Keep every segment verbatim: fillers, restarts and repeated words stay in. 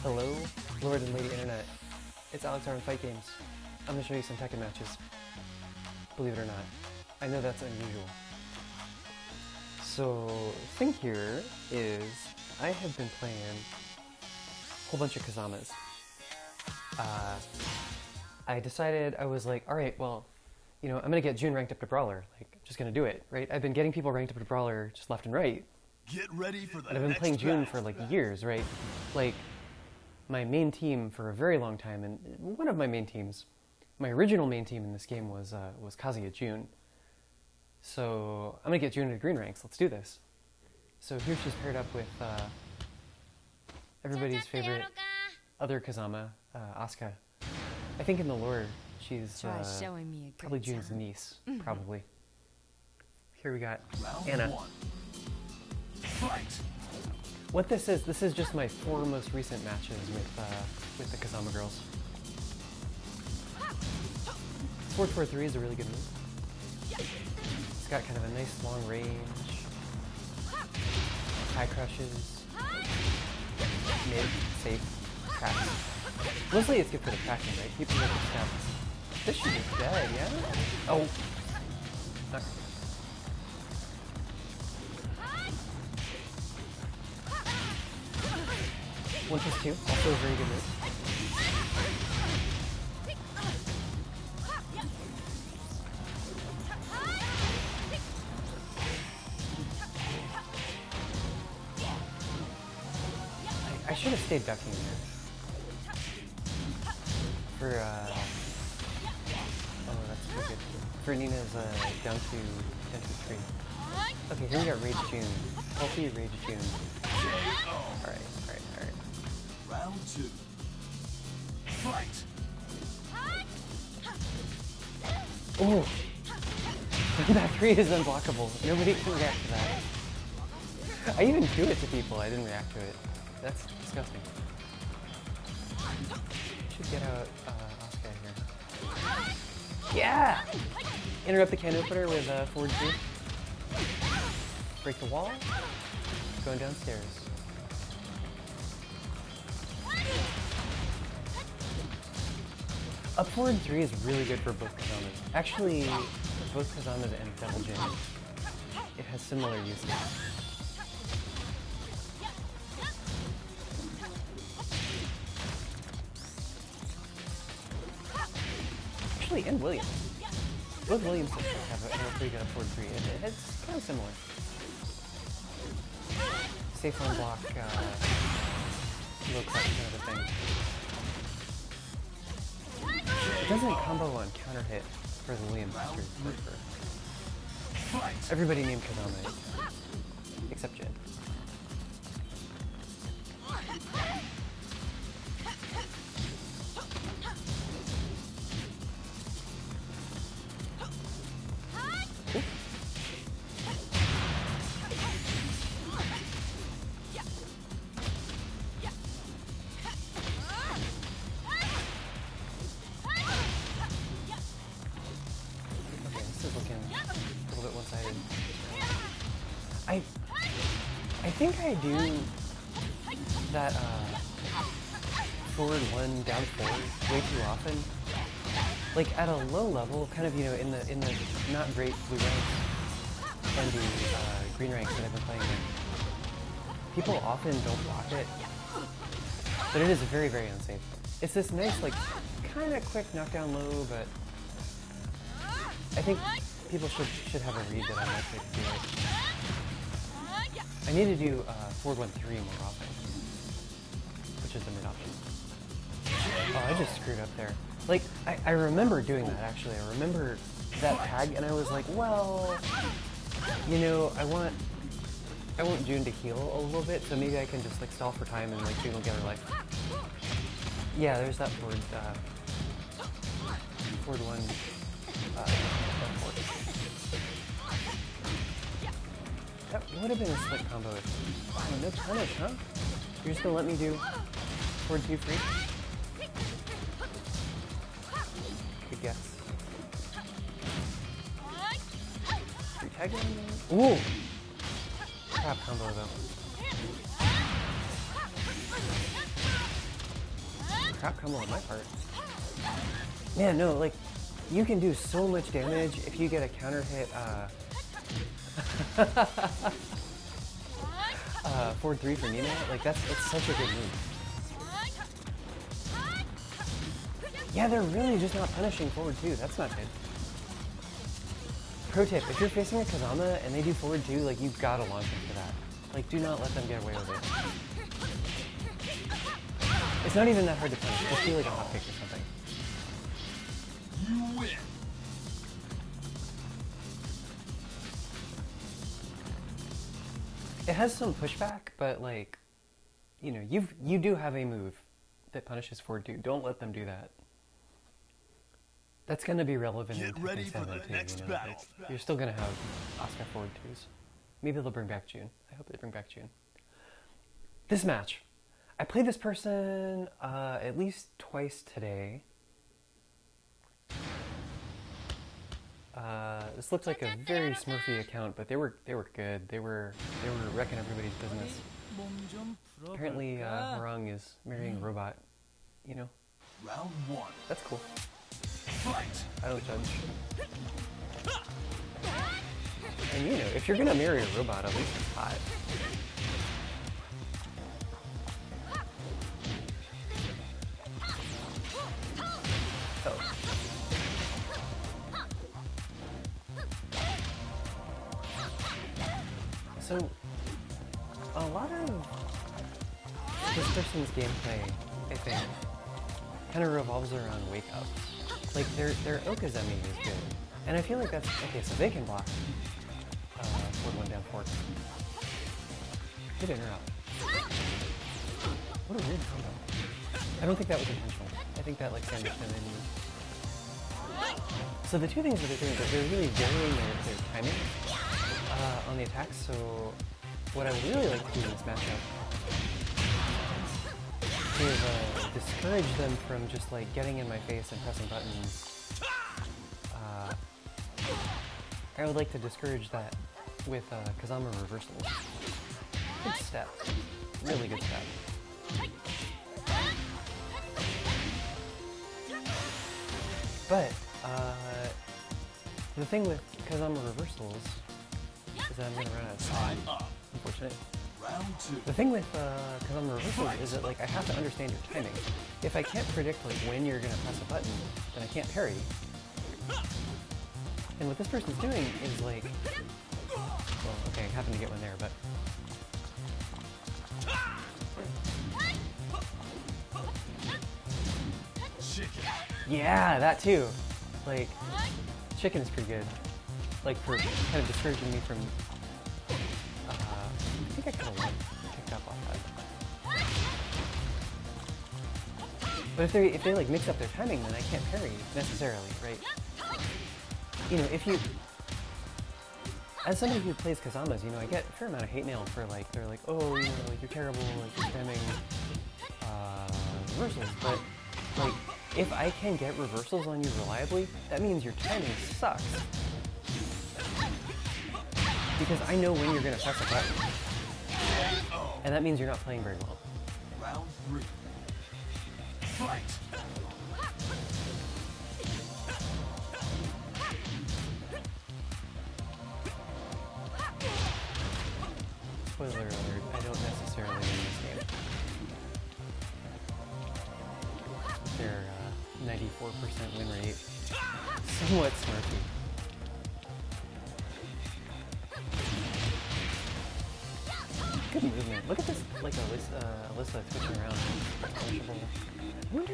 Hello, Lord and Lady Internet. It's Alex R in Fight Games. I'm going to show you some Tekken matches. Believe it or not. I know that's unusual. So, the thing here is, I have been playing a whole bunch of Kazamas. Uh, I decided, I was like, alright, well, you know, I'm going to get Jun ranked up to Brawler. Like, I'm just going to do it, right? I've been getting people ranked up to Brawler just left and right. Get ready for the And I've been playing Jun for like years, right? Like, my main team for a very long time, and one of my main teams, my original main team in this game was uh, was Kazuya Jun. So I'm gonna get Jun into green ranks. Let's do this. So here she's paired up with uh, everybody's favorite other Kazama, uh, Asuka. I think in the lore she's uh, showing me a probably good Jun's time. niece, probably. Here we got Round Anna. one. Fight. What this is, this is just my four most recent matches with uh, with the Kazama girls. four four three is a really good move. It's got kind of a nice long range. High crushes. Mid, safe, cracks. Mostly it's good for the cracking, right? Keep them in the step. This should be dead, yeah? Oh. Not One plus two, also a very good move. I, I should have stayed ducking there. For, uh... oh, that's pretty good. For Nina's, uh, down to ten to three. Okay, here we got Rage Jun. Healthy Rage Jun. Alright, alright, alright. Round two. Fight. Oh! That three is unblockable. Nobody can react to that. I even do it to people. I didn't react to it. That's disgusting. Should get out uh, Asuka here. Yeah! Interrupt the can opener with uh, forward two. Break the wall. Going downstairs. Up forward three is really good for both Kazamas. Actually, both Kazamas and Devil Jin. It has similar uses. Actually, and Williams. Both Williams have a, have a pretty good up forward three. It, it's kind of similar. Safe on block, uh, low crush kind of a thing. It doesn't combo on counter hit for the Williams Street for everybody named Kazama, except Jin. Ooh. I I think I do that uh, forward one, down four way too often. Like at a low level, kind of you know in the in the not great blue ranks and the uh, green ranks that I've been playing in. People often don't block it, but it is very very unsafe. It's this nice like kind of quick knockdown low, but I think people should should have a read that I'm likely to do it. I need to do uh, forward one three more often, which is the mid option. Oh, I just screwed up there. Like, I, I remember doing that, actually. I remember that tag, and I was like, well, you know, I want I want Jun to heal a little bit, so maybe I can just, like, stall for time and, like, Jun will get her life. Yeah, there's that forward, uh, forward one, uh, forward. That would have been a slick combo if... Oh, no punish, huh? You're just gonna let me do forward two free? Good guess. Free tag in. Ooh! Crap combo though. crap combo on my part. Man, no, like, you can do so much damage if you get a counter hit, uh... uh, forward three for Nina. Like, that's, it's such a good move. Yeah, they're really just not punishing forward two. That's not good. Pro tip, if you're facing a Kazama and they do forward two, like, you've got to launch into that. Like, do not let them get away with it. It's not even that hard to punish. Just do like a hot pick or something. You win. It has some pushback, but like, you know, you've you do have a move that punishes forward two. Don't let them do that. That's gonna be relevant Get in ready Tekken for the seven too. next You know, battle. like, you're still gonna have Asuka forward twos. Maybe they'll bring back June. I hope they bring back June. This match, I played this person uh, at least twice today. Uh, this looked like a very Smurfy account, but they were they were good. They were they were wrecking everybody's business. Apparently, uh, Horang is marrying a robot. You know, Round one. that's cool. Fight. I don't judge. And you know, if you're gonna marry a robot, at least it's hot. Oh. So, a lot of this person's gameplay, I think, kind of revolves around wake-ups. Like, their, their Okazemi is good. And I feel like that's... Okay, so they can block uh, forward one down four. Good interrupt. What a weird combo. I don't think that was intentional. I think that, like, sandwiched them in. So the two things that they're doing is that they're really varying their, their timing uh, on the attacks. So what I would really like to do in this matchup is uh, discourage them from just like getting in my face and pressing buttons. Uh, I would like to discourage that with uh, Kazama reversals. Good step. Really good step. But uh, the thing with Kazama reversals is that I'm gonna run out of time. Unfortunate. Round two. The thing with uh, Kazama reversals is that like I have to understand your timing. If I can't predict like when you're gonna press a button, then I can't parry. And what this person's doing is like, well, okay, I happened to get one there, but. Chicken. Yeah, that too. Like, chicken is pretty good. Like for kind of discouraging me from. Uh, I think I could have won, picked up off that. But if they if they like mix up their timing, then I can't parry necessarily, right? You know, if you, as somebody who plays Kazamas, you know, I get a fair amount of hate mail for like they're like, oh, you know, like you're terrible, like you're spamming uh, reversals, but like. If I can get reversals on you reliably, that means your timing sucks. Because I know when you're going to press a button. And that means you're not playing very well. Round three. Fight. Spoiler alert, I don't necessarily win this game. They're uh, ninety-four percent win rate. Somewhat smurfy. Good movement. Look at this, like Alyssa, uh, Alyssa twitching around. Punishable. I wonder...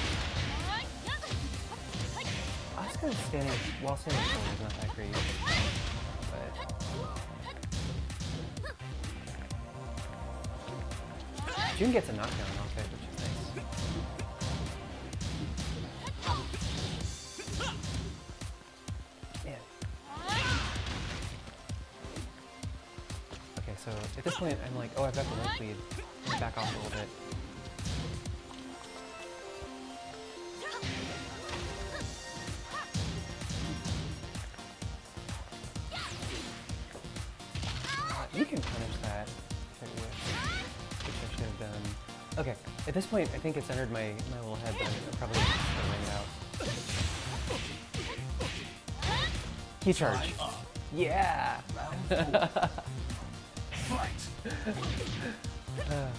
Asuka standing, while standing still is not that great. But... June gets a knockdown off it, which is nice. So at this point, I'm like, oh, I've got the life lead. Back off a little bit. Uh, you can punish that if it was, which I should have done. Okay, at this point, I think it's entered my, my little head that I'm probably just gonna ring it out. Key charge. Yeah! Fight. uh.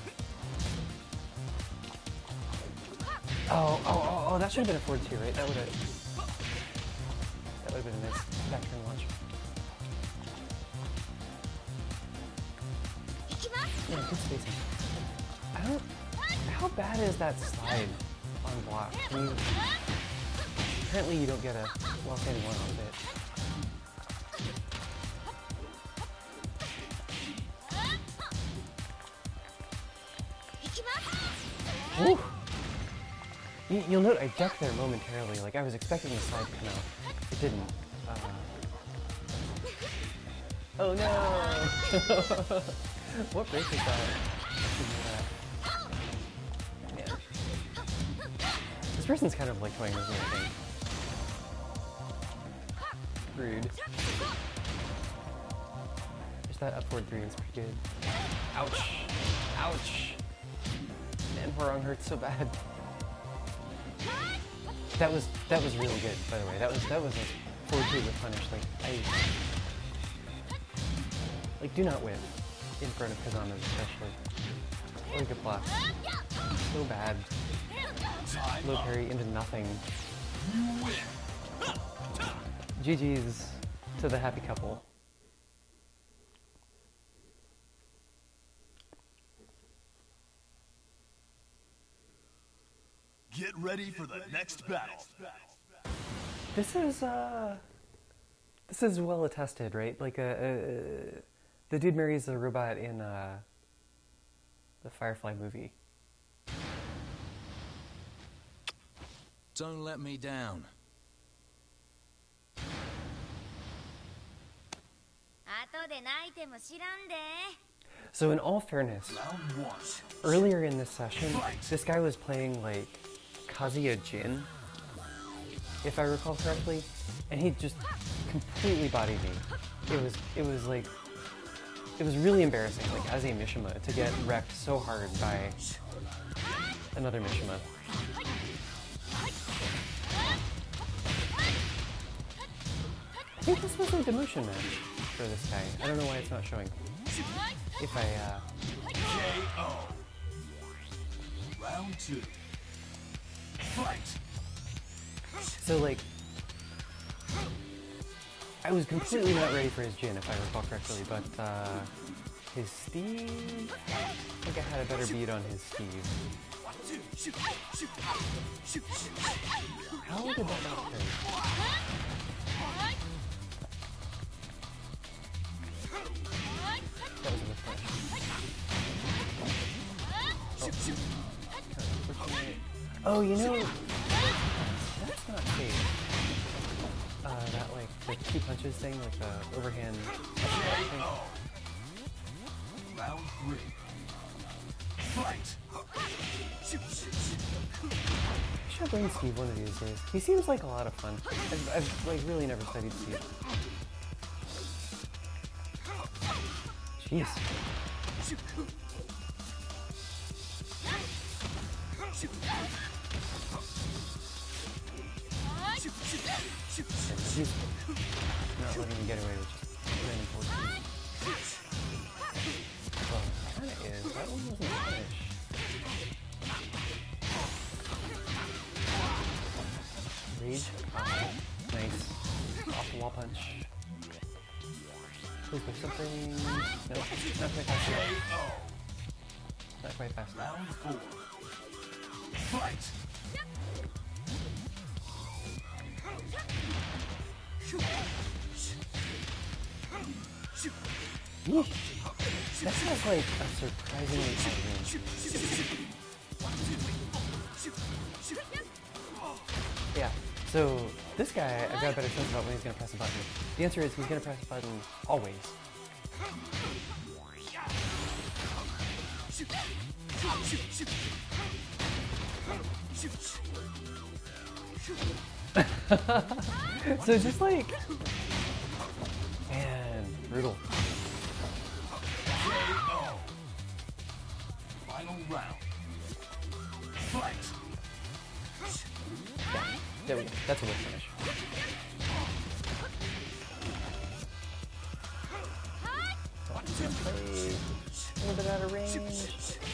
Oh, oh, oh, oh, that should have been a forward two, right? That would have... That would have been a nice back turn launch. Yeah, good spacing. I don't... How bad is that slide on block? Can you... Apparently you don't get a well-standing one off it. Woo! You, you'll note I ducked there momentarily, like I was expecting the slide to come out. It didn't. Uh... Oh no! What break is that? Man. This person's kind of like toying with me, I think. Rude. There's that upward three, it's pretty good. Ouch! Ouch! Man, Hwoarang hurts so bad. That was that was really good, by the way. That was that was a forward two with punish. Like I like do not win in front of Kazamas especially. Or good block. So bad. Low parry into nothing. G G's to the happy couple. Get ready for the next battle. This is uh, this is well attested, right? Like uh, uh, the dude marries a robot in uh, the Firefly movie. Don't let me down. So in all fairness, earlier in this session, this guy was playing like Kazuya Jin, if I recall correctly, and he just completely bodied me. It was it was like it was really embarrassing, like as a Mishima, to get wrecked so hard by another Mishima. I think this was a demotion match for this guy. I don't know why it's not showing. If I uh K O. Round two. Fight. So like I was completely not ready for his Jin, if I recall correctly, but uh his Steve, I think I had a better beat on his Steve. How did that not hurt? That was a mismatch. Oh. Oh, you know, that's not safe. Uh, that like the two punches thing, like the overhand. Thing. Round three. Fight. I should bring Steve one of these days. He seems like a lot of fun. I've, I've like really never studied Steve. Jeez. He's not letting me get away with just random forces. Well, kinda is. That one wasn't a finish. Rage. Uh, nice. Off the wall punch. Is there something? No, not quite fast enough. Not quite fast enough. Round four. Fight. Yeesh. That sounds like a surprisingly tight range. Yeah, so this guy, I've got a better sense about when he's going to press a button. The answer is he's going to press a button always. So just like, man, brutal. Final round. Fight. Yeah, there we go. That's a whip finish. Play a little bit out of range.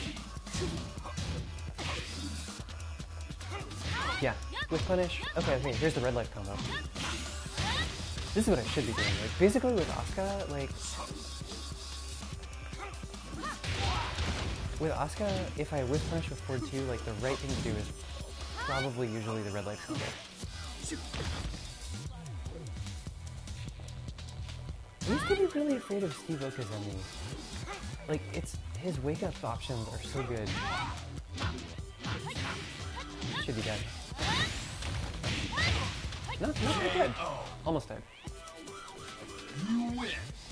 Yeah, whip punish. Okay, okay, here's the red light combo. This is what I should be doing. Like, basically with Asuka, like... With Asuka, if I whip punish with forward two, like, the right thing to do is probably usually the red light combo. I used to be really afraid of Steve Okazumi. Like, it's... his wake-up options are so good. Should be dead. Not, not that good. Almost dead. You win.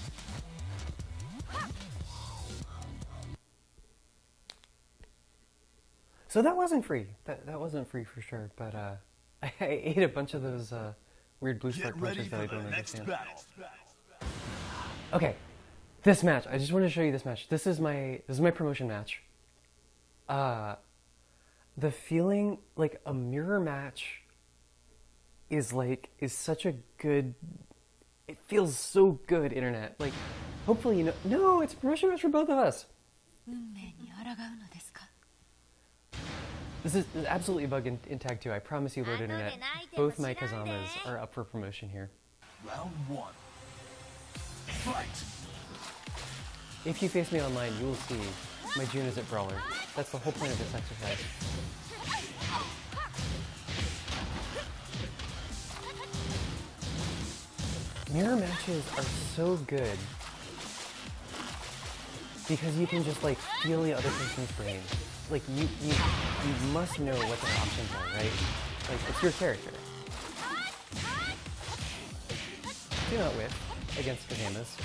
So that wasn't free. That that wasn't free for sure. But uh, I, I ate a bunch of those uh, weird blue spark Get ready punches that I for don't the next understand. battle. Okay, this match. I just want to show you this match. This is my this is my promotion match. Uh, the feeling like a mirror match is like is such a good. It feels so good, internet. Like, hopefully you know. No, it's a promotion match for both of us. This is absolutely a bug in, in Tag two. I promise you, Lord Internet. Both my Kazamas are up for promotion here. Round one. Fight. If you face me online, you will see my June is at Brawler. That's the whole point of this exercise. Mirror matches are so good because you can just like feel the other person's brain. Like you, you, you must know what their options are, right? Like it's your character. Do not whiff against Kazamas.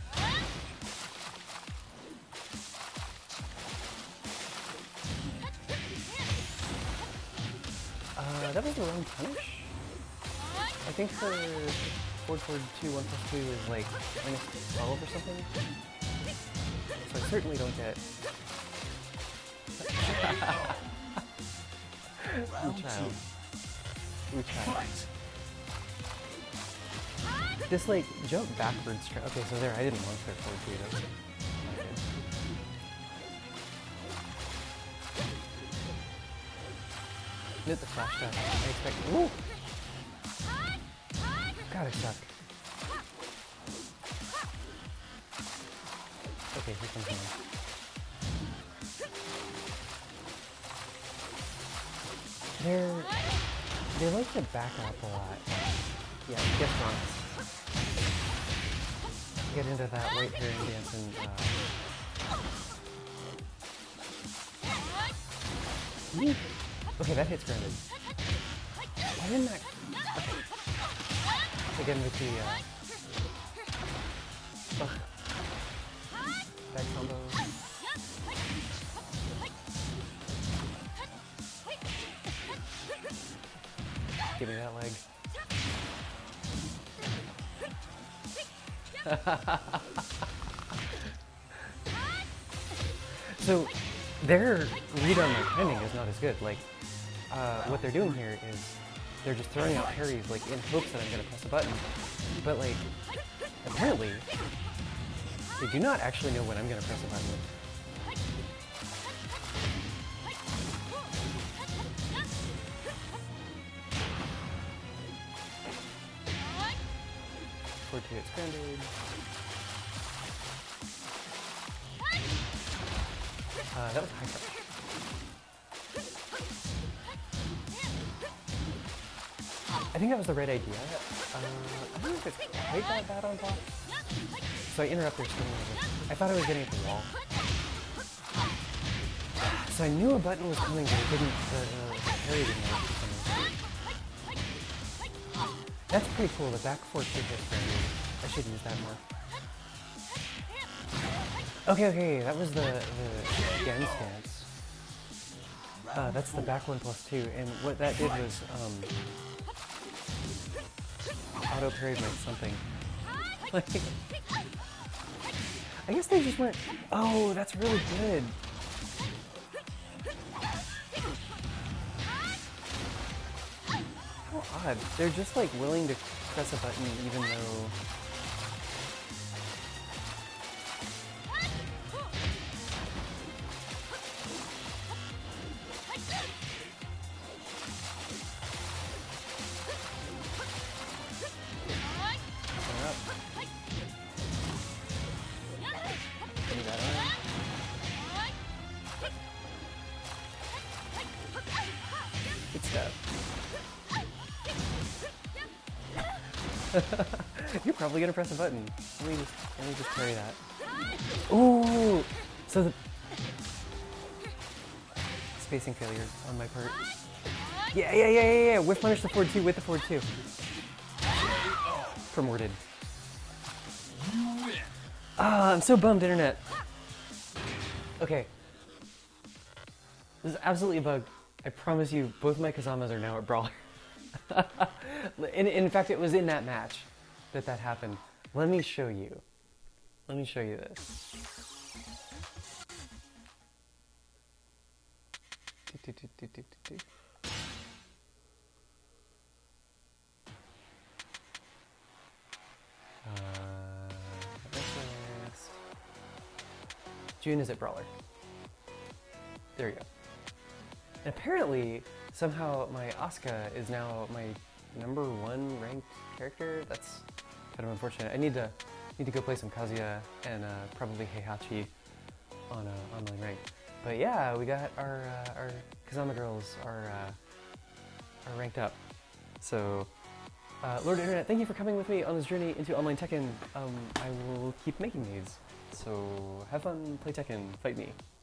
Uh, that was the wrong punish. I think for forward forward two, one plus two is like minus twelve or something. So I certainly don't get. Ooh, child. Ooh, child. This like jump backwards. Tra okay, so there, I didn't want clear forward two. That's not good. Hit the flash dash. I expect. Ooh! God, I suck. Okay, here comes one. They're they like to back up a lot. Yeah, guess wrong. Get into that white herring dance and uh... Eek. Okay, that hits grounded. Why didn't that? Okay. Again with the uh... Ugh. Back combo. Give me that leg. So, their read on my timing is not as good. Like, uh, what they're doing here is they're just throwing out parries, like, in hopes that I'm gonna press a button. But, like, apparently, they do not actually know when I'm gonna press a button. Forward two hits grounded. Uh, that was high crush. I think that was the right idea. Uh, I don't know if it's quite that bad on top. So I interrupt their spinning over. I thought I was getting at the wall. So I knew a button was coming, but it didn't, the, uh, the parry didn't work for some reason. That's pretty cool, the back four two hit parry. I should use that more. Okay, okay, that was the, the Gen stance. Uh, that's the back one plus two, and what that did was, um... auto parried my something. Like... I guess they just weren't... Oh, that's really good! god, they're just like willing to press a button even though... Good stuff. You're probably gonna press a button. Let me just let me just carry that. Ooh! So the spacing failure on my part. Yeah, yeah, yeah, yeah, yeah. Whiff punish the forward two with the forward two. Promoted. Ah, I'm so bummed, internet. Okay. This is absolutely a bug. I promise you, both my Kazamas are now at Brawler. in, in fact, it was in that match that that happened. Let me show you. Let me show you this. Do, do, do, do, do, do. Uh, June is at Brawler. There you go. And apparently, somehow my Asuka is now my number one ranked character. That's kind of unfortunate. I need to need to go play some Kazuya and uh, probably Heihachi on uh, online rank. But yeah, we got our uh, our Kazama girls are uh, are ranked up. So, uh, Lord Internet, thank you for coming with me on this journey into online Tekken. Um, I will keep making these. So have fun, play Tekken, fight me.